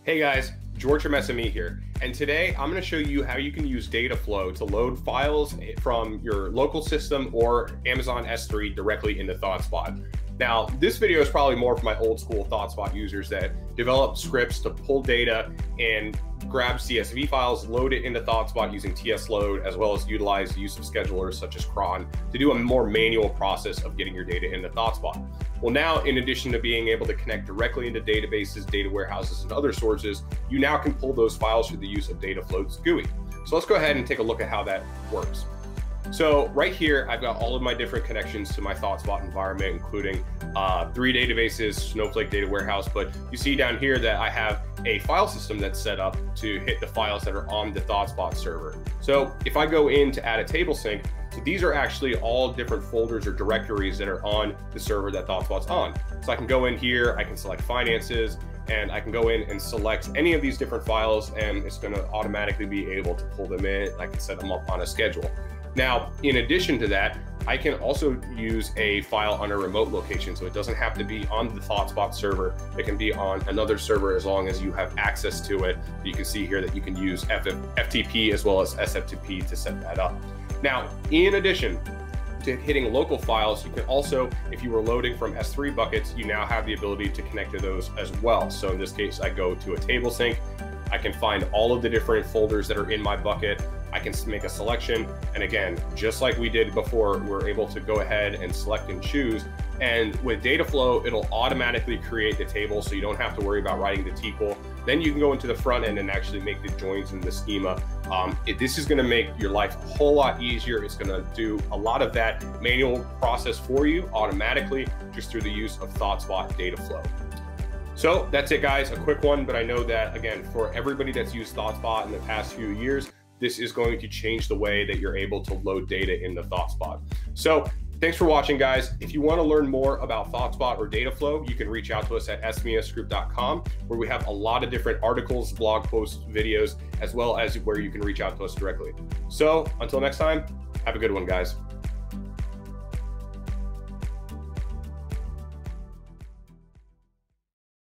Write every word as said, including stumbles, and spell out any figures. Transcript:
Hey guys, George from S M E here, and today I'm going to show you how you can use DataFlow to load files from your local system or Amazon S three directly into ThoughtSpot. Now, this video is probably more for my old school ThoughtSpot users that develop scripts to pull data and grab C S V files, load it into ThoughtSpot using T S load, as well as utilize the use of schedulers such as cron to do a more manual process of getting your data into ThoughtSpot. Well, now, in addition to being able to connect directly into databases, data warehouses, and other sources, you now can pull those files through the use of DataFlow's G U I. So let's go ahead and take a look at how that works. So right here, I've got all of my different connections to my ThoughtSpot environment, including uh, three databases, Snowflake Data Warehouse, but you see down here that I have a file system that's set up to hit the files that are on the ThoughtSpot server. So if I go in to add a table sync, so these are actually all different folders or directories that are on the server that ThoughtSpot's on. So I can go in here, I can select finances, and I can go in and select any of these different files, and it's going to automatically be able to pull them in. I can set them up on a schedule. Now, in addition to that, I can also use a file on a remote location, so it doesn't have to be on the ThoughtSpot server. It can be on another server as long as you have access to it. You can see here that you can use F T P as well as S F T P to set that up. Now, in addition to hitting local files, you can also, if you were loading from S three buckets, you now have the ability to connect to those as well. So in this case, I go to a table sync. I can find all of the different folders that are in my bucket. I can make a selection. And again, just like we did before, we're able to go ahead and select and choose. And with DataFlow, it'll automatically create the table, so you don't have to worry about writing the T Q L. Then you can go into the front end and actually make the joins in the schema. Um, it, this is gonna make your life a whole lot easier. It's gonna do a lot of that manual process for you automatically just through the use of ThoughtSpot DataFlow. So that's it, guys, a quick one, but I know that, again, for everybody that's used ThoughtSpot in the past few years, this is going to change the way that you're able to load data into ThoughtSpot. So thanks for watching, guys. If you want to learn more about ThoughtSpot or DataFlow, you can reach out to us at S M E S group dot com, where we have a lot of different articles, blog posts, videos, as well as where you can reach out to us directly. So until next time, have a good one, guys.